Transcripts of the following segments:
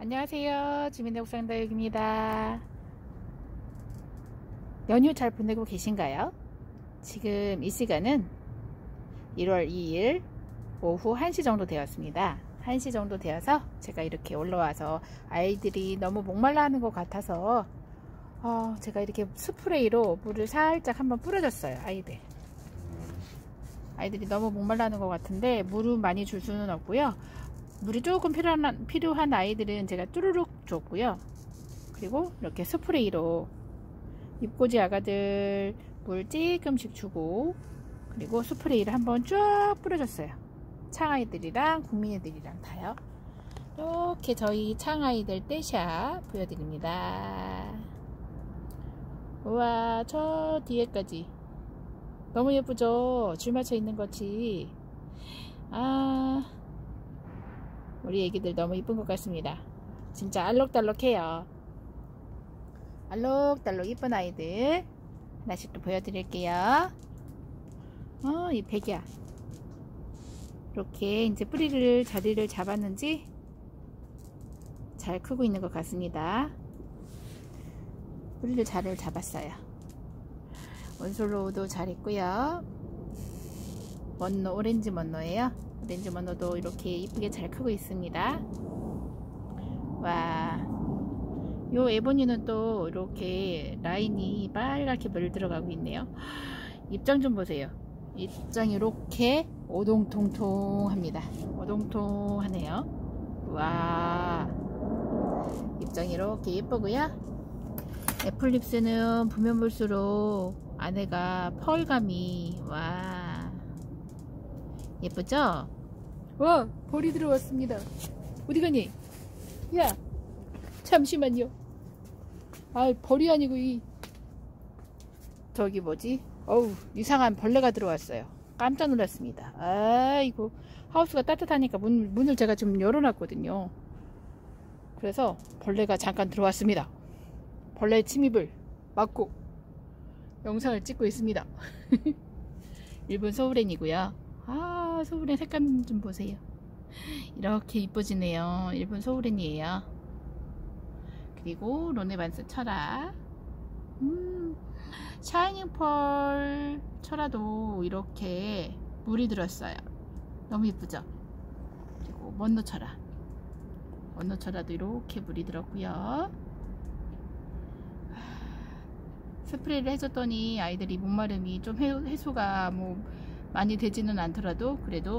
안녕하세요. 주민의 옥상다육입니다. 연휴 잘 보내고 계신가요? 지금 이 시간은 1월 2일 오후 1시 정도 되었습니다. 1시 정도 되어서 제가 이렇게 올라와서 아이들이 너무 목말라 하는 것 같아서 제가 이렇게 스프레이로 물을 살짝 한번 뿌려줬어요. 아이들이 너무 목말라 하는 것 같은데 물은 많이 줄 수는 없고요. 물이 조금 필요한 아이들은 제가 쭈루룩 줬고요. 그리고 이렇게 스프레이로 입꼬지 아가들 물 조금씩 주고, 그리고 스프레이를 한번 쫙 뿌려줬어요. 창아이들이랑 국민이들이랑 다요. 이렇게 저희 창아이들 떼샷 보여드립니다. 우와, 저 뒤에까지 너무 예쁘죠? 줄 맞춰 있는 것이. 우리 애기들 너무 이쁜 것 같습니다. 진짜 알록달록해요. 알록달록 이쁜 아이들 하나씩 또 보여드릴게요. 이 백이야. 이렇게 이제 뿌리를 자리를 잡았는지 잘 크고 있는 것 같습니다. 뿌리를 자리를 잡았어요. 원솔로우도 잘 있고요. 먼노, 오렌지 먼노예요. 오렌지 먼노도 이렇게 이쁘게 잘 크고 있습니다. 와, 요 에보니는 또 이렇게 라인이 빨갛게 물들어가고 있네요. 입장 좀 보세요. 입장이 이렇게 오동통통합니다. 오동통하네요. 와, 입장이 이렇게 예쁘고요. 애플립스는 보면 볼수록 안에가 펄감이, 와, 예쁘죠? 와, 벌이 들어왔습니다. 어디 가니? 야, 잠시만요. 벌이 아니고 저기 뭐지? 이상한 벌레가 들어왔어요. 깜짝 놀랐습니다. 아이고, 하우스가 따뜻하니까 문을 제가 좀 열어놨거든요. 그래서 벌레가 잠깐 들어왔습니다. 벌레 침입을 막고 영상을 찍고 있습니다. 일본 소우렌이고요. 소우렌 색감 좀 보세요. 이렇게 이뻐지네요. 일본 소우렌이에요. 그리고 로네반스 철아, 샤이닝 펄 철아도 이렇게 물이 들었어요. 너무 이쁘죠? 그리고 먼노 철아도 이렇게 물이 들었고요. 스프레이를 해줬더니 아이들이 목마름이 좀 해소가 뭐 많이 되지는 않더라도 그래도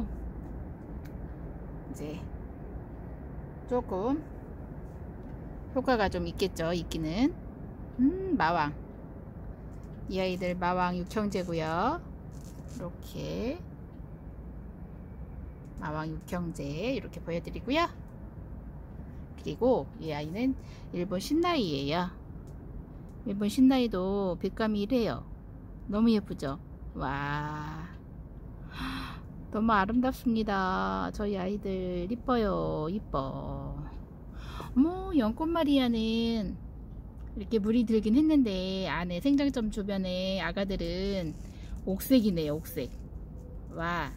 이제 조금 효과가 좀 있겠죠. 있기는. 마왕, 이 아이들 마왕 육형제고요. 이렇게 마왕 육형제 이렇게 보여드리고요. 그리고 이 아이는 일본 신나이예요. 일본 신나이도 빛감이 이래요. 너무 예쁘죠? 와, 너무 아름답습니다. 저희 아이들 이뻐요. 이뻐. 연꽃마리아는 이렇게 물이 들긴 했는데 안에 생장점 주변에 아가들은 옥색이네요. 옥색. 와,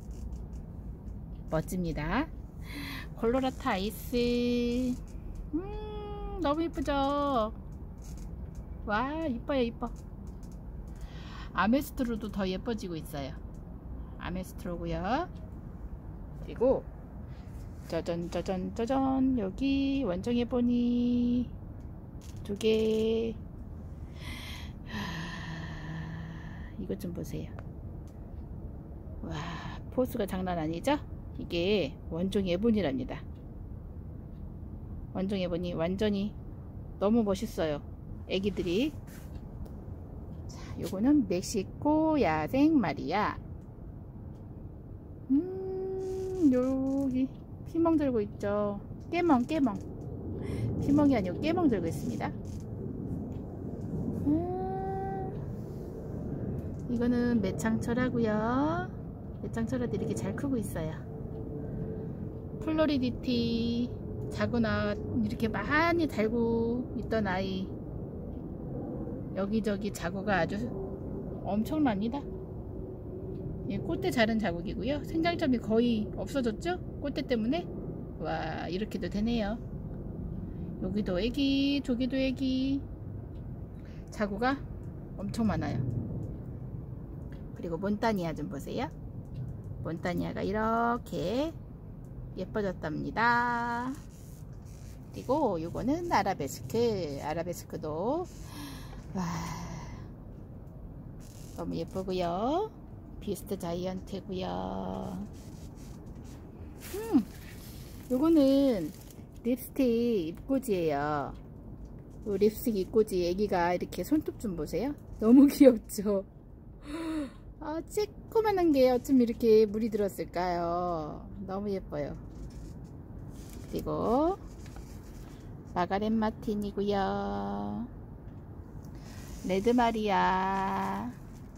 멋집니다. 콜로라타 아이스, 너무 이쁘죠? 와, 이뻐요. 이뻐. 아메스트로도 더 예뻐지고 있어요. 아메스트로고요. 그리고 짜잔 여기 원정 에보니 두개. 이것 좀 보세요. 와, 포스가 장난 아니죠? 이게 원정 에보니랍니다. 원정 에보니 완전히 너무 멋있어요. 애기들이. 자, 요거는 멕시코 야생 마리아. 여기 피멍 들고 있죠. 깨멍. 피멍이 아니고 깨멍 들고 있습니다. 이거는 매창철하고요. 매창철아도 이렇게 잘 크고 있어요. 플로리디티 자구나 이렇게 많이 달고 있던 아이, 여기저기 자구가 아주 엄청납니다. 꽃대 자른 자국이고요. 생장점이 거의 없어졌죠? 꽃대 때문에. 와, 이렇게도 되네요. 여기도 애기, 저기도 애기. 자구가 엄청 많아요. 그리고 몬타니아 좀 보세요. 몬타니아가 이렇게 예뻐졌답니다. 그리고 요거는 아라베스크. 아라베스크도 와, 너무 예쁘고요. 비스트 자이언트고요. 요거는 립스틱 입꼬지예요. 립스틱 입꼬지 애기가 이렇게 손톱 좀 보세요. 너무 귀엽죠? 아, 쬐꼬만한 게 어쩜 이렇게 물이 들었을까요? 너무 예뻐요. 그리고 마가렛 마틴이고요. 레드 마리아.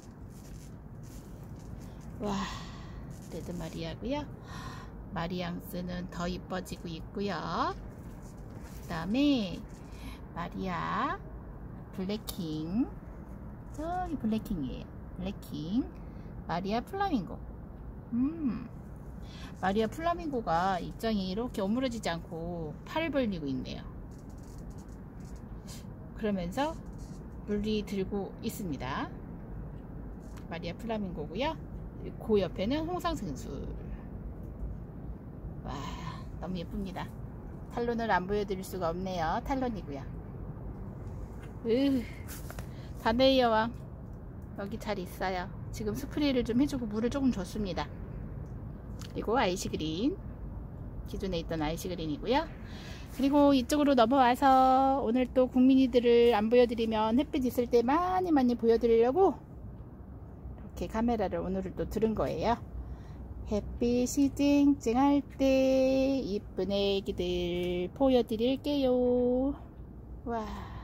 와, 레드 마리아고요. 마리앙스는 더 이뻐지고 있고요. 그 다음에 마리아 블랙킹. 저기 블랙킹이에요. 블랙킹. 마리아 플라밍고. 마리아 플라밍고가 입장이 이렇게 오므러지지 않고 팔을 벌리고 있네요. 그러면서 물이 들고 있습니다. 마리아 플라밍고고요. 그 옆에는 홍상생술. 와, 너무 예쁩니다. 탈론을 안 보여드릴 수가 없네요. 탈론이고요. 다네이어 왕 여기 잘 있어요. 지금 스프레이를 좀 해주고 물을 조금 줬습니다. 그리고 아이시그린, 기존에 있던 아이시그린이고요. 그리고 이쪽으로 넘어와서 오늘 또 국민이들을 안 보여드리면 햇빛 있을 때 많이 보여드리려고 이렇게 카메라를 오늘은 또 들은 거예요. 햇빛이 쨍쨍할 때 이쁜 애기들 보여드릴게요. 와,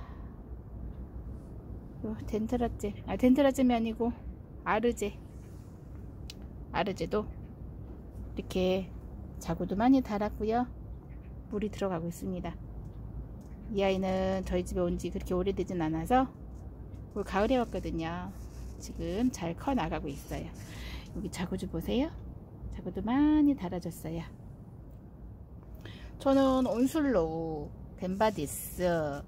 덴트라제, 덴트라제이 아니고 아르제. 아르제도 이렇게 자구도 많이 달았고요. 물이 들어가고 있습니다. 이 아이는 저희 집에 온 지 그렇게 오래되진 않아서 올 가을에 왔거든요. 지금 잘 커 나가고 있어요. 여기 자구주 보세요. 자구도 많이 달아졌어요. 저는 온슬로우, 벤바디스,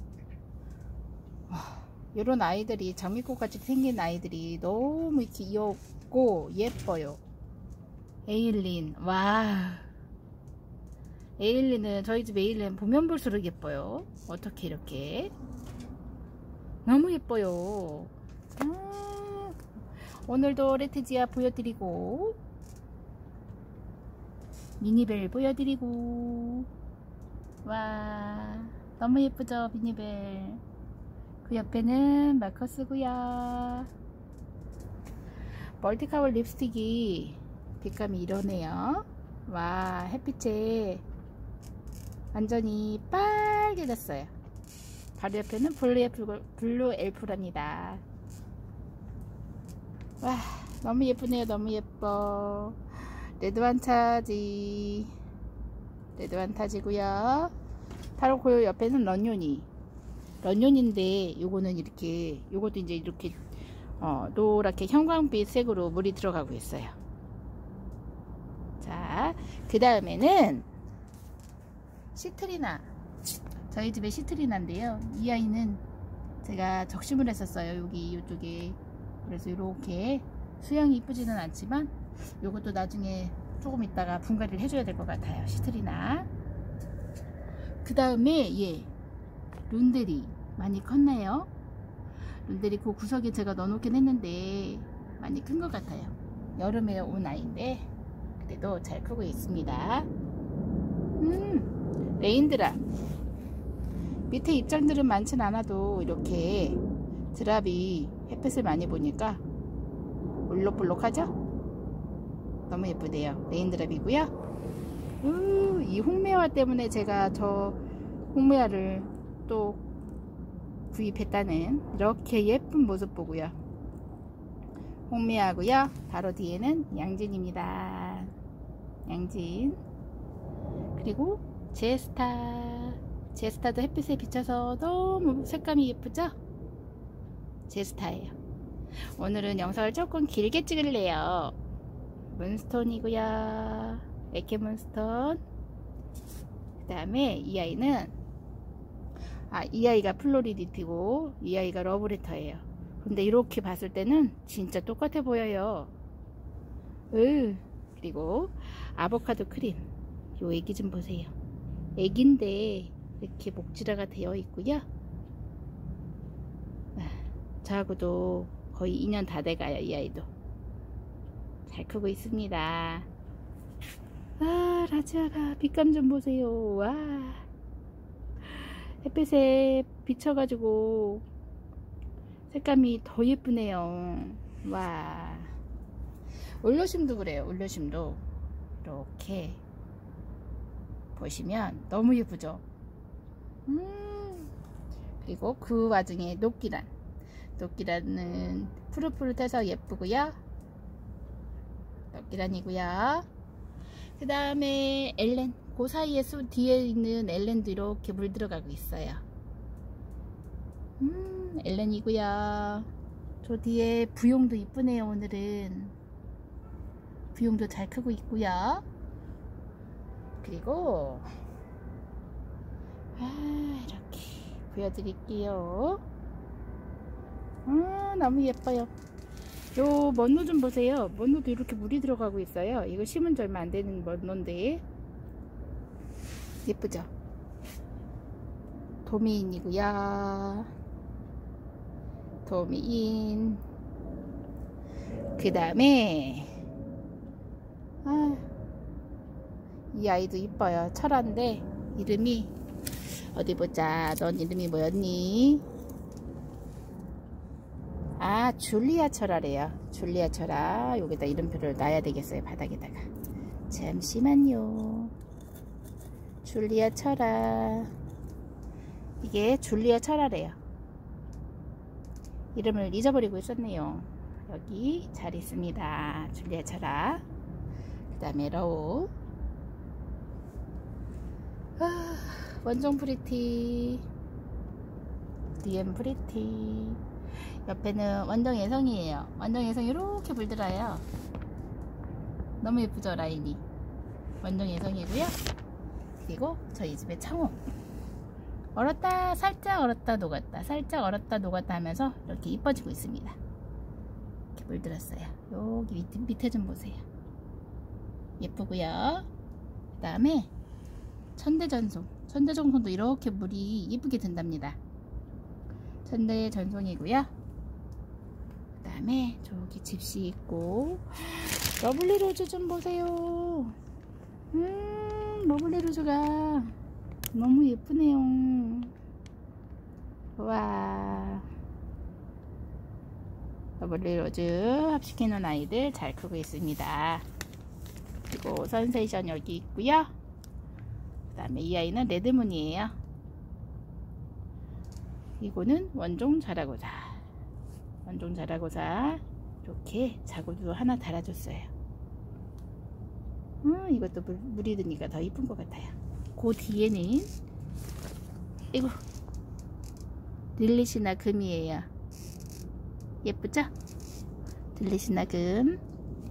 이런 아이들이 장미꽃같이 생긴 아이들이 너무 이렇게 귀엽고 예뻐요. 에일린, 와, 에일린은 저희 집 에일린 보면 볼수록 예뻐요. 어떻게 이렇게 너무 예뻐요. 오늘도 레티지아 보여드리고 미니벨 보여드리고, 와, 너무 예쁘죠 미니벨. 그 옆에는 마커스고요. 멀티카월 립스틱이 빛감이 이러네요. 와, 햇빛에 완전히 빨개졌어요. 바로 옆에는 블루 엘프랍니다. 와, 너무 예쁘네요. 너무 예뻐. 레드 완타지, 레드 완타지고요. 바로 그 옆에는 런요니. 런요니인데 요거는 이렇게, 요것도 이제 이렇게 노랗게 형광빛 색으로 물이 들어가고 있어요. 자, 그 다음에는 시트리나. 저희 집에 시트리나인데요. 이 아이는 제가 적심을 했었어요. 여기 이쪽에. 그래서 이렇게 수영이 이쁘지는 않지만 요것도 나중에 조금 있다가 분갈이를 해줘야 될 것 같아요. 시트리나. 그 다음에 얘 룬데리 많이 컸나요? 룬데리 그 구석에 제가 넣어놓긴 했는데 많이 큰 것 같아요. 여름에 온 아이인데 그래도 잘 크고 있습니다. 레인드랍. 밑에 입장들은 많진 않아도 이렇게 드랍이 햇빛을 많이 보니까 울록불록하죠? 너무 예쁘대요. 레인드랍이고요. 이 홍매화 때문에 제가 저 홍매화를 또 구입했다는 이렇게 예쁜 모습 보고요. 홍매화고요. 바로 뒤에는 양진입니다. 양진. 그리고 제스타. 제스타도 햇빛에 비쳐서 너무 색감이 예쁘죠? 제스타예요. 오늘은 영상을 조금 길게 찍을래요. 문스톤이고요. 에케 문스톤. 그 다음에 이 아이는 이 아이가 플로리디티고 이 아이가 러브레터예요. 근데 이렇게 봤을 때는 진짜 똑같아 보여요. 그리고 아보카도 크림, 요 애기 좀 보세요. 애기인데 이렇게 목질화가 되어 있고요. 저하고도 거의 2년 다 돼가요. 이 아이도 잘 크고 있습니다. 라지아가 빛감 좀 보세요. 와, 햇빛에 비쳐가지고 색감이 더 예쁘네요. 와, 올려심도 그래요. 올려심도 이렇게 보시면 너무 예쁘죠. 그리고 그 와중에 녹기란은 푸릇푸릇해서 예쁘고요. 녹기란이고요. 그 다음에 엘렌, 그 사이에 뒤에 있는 엘렌도 이렇게 물 들어가고 있어요. 엘렌이고요. 저 뒤에 부용도 이쁘네요. 오늘은 부용도 잘 크고 있고요. 그리고 이렇게 보여드릴게요. 너무 예뻐요. 요 먼노 좀 보세요. 먼노도 이렇게 물이 들어가고 있어요. 이거 심은 지 얼마 안 되는 먼노인데 예쁘죠? 도미인이고요. 도미인. 그 다음에 이 아이도 이뻐요. 철화인데 이름이 어디 보자. 넌 이름이 뭐였니? 줄리아 철화래요. 줄리아 철화. 여기다 이름표를 놔야 되겠어요. 바닥에다가. 잠시만요. 줄리아 철화. 이게 줄리아 철화래요. 이름을 잊어버리고 있었네요. 여기 잘 있습니다. 줄리아 철화. 그 다음에 러우. 원종 프리티. DM 프리티. 옆에는 원정 예성이에요. 원정 예성이 이렇게 물들어요. 너무 예쁘죠, 라인이. 원정 예성이고요. 그리고 저희 집의 창호. 얼었다, 살짝 얼었다, 녹았다, 살짝 얼었다, 녹았다 하면서 이렇게 이뻐지고 있습니다. 이렇게 물들었어요. 여기 밑에 좀 보세요. 예쁘고요. 그 다음에 천대전송. 천대전송도 이렇게 물이 예쁘게 든답니다. 천대전송이고요. 그 다음에 저기 집시 있고, 러블리 로즈 좀 보세요. 러블리 로즈가 너무 예쁘네요. 와, 러블리 로즈 합식해 놓은 아이들 잘 크고 있습니다. 그리고 선세이션 여기 있고요. 그 다음에 이 아이는 레드문이에요. 이거는 원종 자라고사. 원종 자라고사. 이렇게 자구도 하나 달아줬어요. 이것도 물이 드니까 더 이쁜 것 같아요. 그 뒤에는 이거 릴리시나 금이에요. 예쁘죠? 릴리시나 금.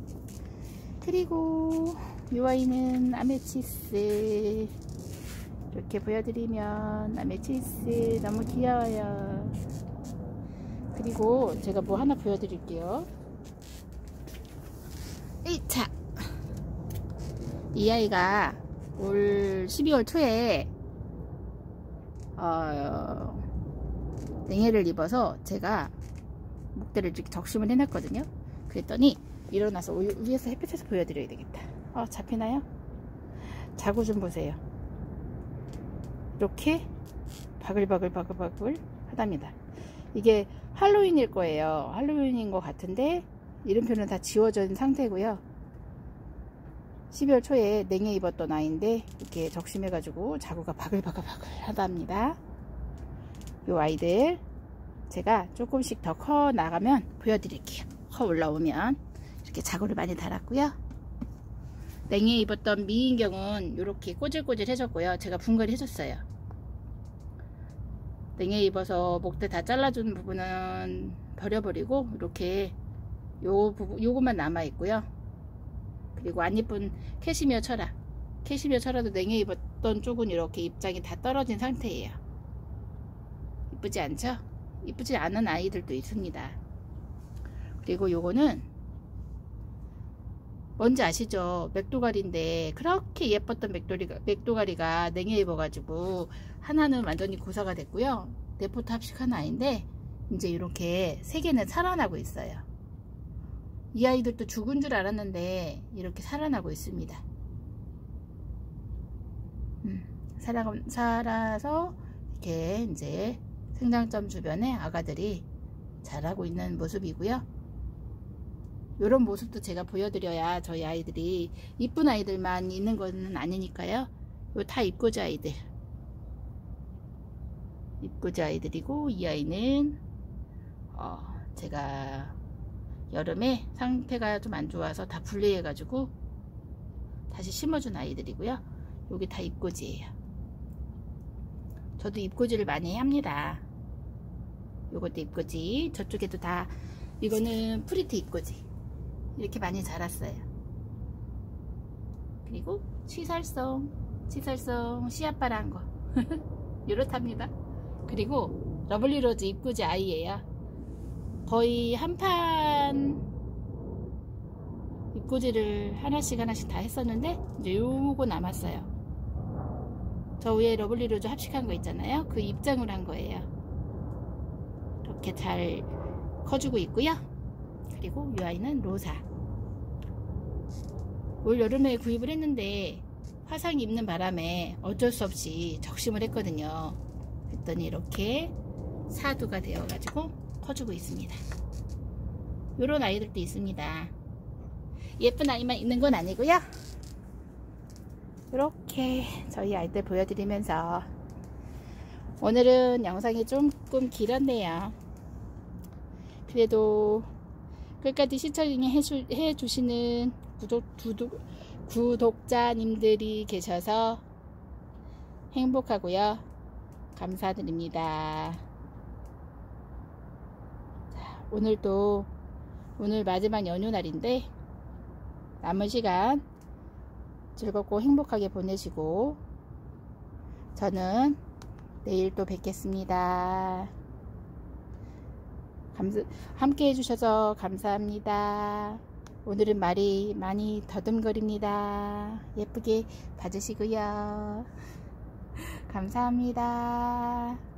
그리고 이 아이는 아메치스. 이렇게 보여드리면 아메치스 너무 귀여워요. 그리고 제가 뭐 하나 보여드릴게요. 이 아이가 올 12월 초에 냉해를 입어서 제가 목대를 이렇게 적심을 해놨거든요. 그랬더니 일어나서 위에서 햇빛에서 보여드려야 되겠다. 잡히나요? 자구 좀 보세요. 이렇게 바글바글 하답니다. 이게 할로윈일 거예요. 할로윈인 것 같은데 이름표는 다 지워진 상태고요. 12월 초에 냉해 입었던 아이인데 이렇게 적심해 가지고 자구가 바글바글 하답니다. 이 아이들 제가 조금씩 더 커 나가면 보여드릴게요. 커 올라오면 이렇게 자구를 많이 달았고요. 냉해 입었던 미인경은 이렇게 꼬질꼬질 해졌고요. 제가 분갈이 해줬어요. 냉해 입어서 목대 다 잘라준 부분은 버려버리고 이렇게 요것만 남아 있고요. 그리고 안 예쁜 캐시미어 철화도 냉해 입었던 쪽은 이렇게 입장이 다 떨어진 상태예요. 이쁘지 않죠? 이쁘지 않은 아이들도 있습니다. 그리고 요거는 뭔지 아시죠? 맥도가리인데 그렇게 예뻤던 맥도가리가 냉해 입어가지고 하나는 완전히 고사가 됐고요. 네포트 합식한 아이인데 이제 이렇게 세 개는 살아나고 있어요. 이 아이들도 죽은 줄 알았는데 이렇게 살아나고 있습니다. 살아서 이렇게 이제 생장점 주변에 아가들이 자라고 있는 모습이고요. 이런 모습도 제가 보여드려야 저희 아이들이 이쁜 아이들만 있는 거는 아니니까요. 요 다 입고자 아이들. 입고자 아이들이고, 이 아이는 제가 여름에 상태가 좀 안 좋아서 다 분리해 가지고 다시 심어준 아이들이고요. 여기 다 입고지예요. 저도 입고지를 많이 합니다. 요것도 입고지, 저쪽에도 다, 이거는 프리트 입고지. 이렇게 많이 자랐어요. 그리고 치살성 씨앗바란 거 이렇답니다. 그리고 러블리로즈 입고지 아이예요. 거의 한판 입고지를 하나씩 다 했었는데 이제 요거 남았어요. 저 위에 러블리로즈 합식한 거 있잖아요. 그 입장을 한 거예요. 이렇게 잘 커주고 있고요. 그리고 이 아이는 로사. 올 여름에 구입을 했는데 화상이 입는 바람에 어쩔 수 없이 적심을 했거든요. 그랬더니 이렇게 사두가 되어 가지고 커주고 있습니다. 요런 아이들도 있습니다. 예쁜 아이만 있는 건 아니고요. 이렇게 저희 아이들 보여드리면서 오늘은 영상이 조금 길었네요. 그래도 끝까지 시청해 주시는 구독자님들이 계셔서 행복하고요. 감사드립니다. 자, 오늘 마지막 연휴 날인데 남은 시간 즐겁고 행복하게 보내시고 저는 내일 또 뵙겠습니다. 함께 해주셔서 감사합니다. 오늘은 말이 많이 더듬거립니다. 예쁘게 봐주시고요. 감사합니다.